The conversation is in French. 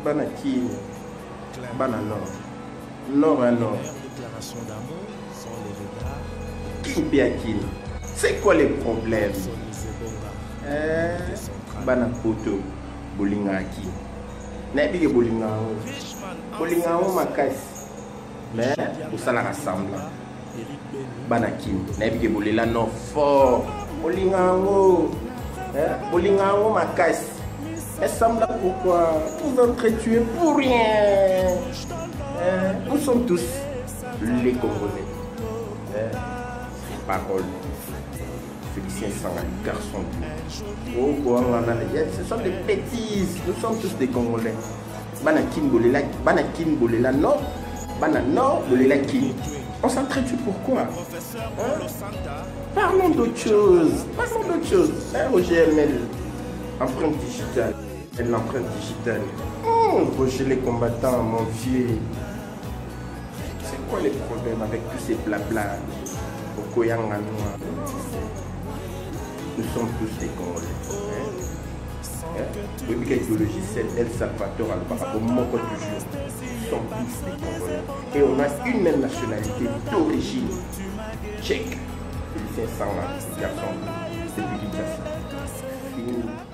Banakine, Bananor, Nord à Nord. Déclaration d'amour sans les regards. Kimpiakine. C'est quoi les problèmes? Banapoto, Bolingaki. N'est-ce pas Bolingao Makas. Mais, où ça la rassemble? Banakin. N'est-ce pas Bolila non fort. Bolingao. Bolingao Makas. Elle semble pourquoi vous entretuez pour rien. Nous sommes tous les Congolais. Parole. Félicien Sangha, garçon. Oh, ce sont des bêtises. Nous sommes tous des Congolais. Banakin Bolela, non. Banano Bolela Kin. On s'entretue pourquoi? Parlons d'autre chose. Roger ML, empreinte digitale. L'empreinte digitale. Roger les combattants, mon vieux. C'est quoi les problèmes avec tous ces blabla? Nous sommes tous des Congolais. Oui, mais l'idéologie, c'est El Salvador, par rapport au moment toujours. Nous sommes tous des Congolais. Et on a une même nationalité d'origine tchèque. Félicien Sangha, garçon, depuis Kinshasa. Fini.